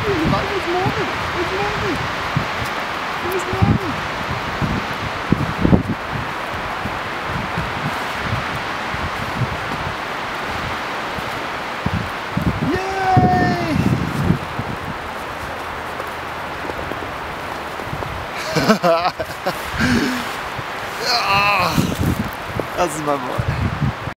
Levi, what's morning? What's morning? What's morning? Yay! Das ist mein Boy.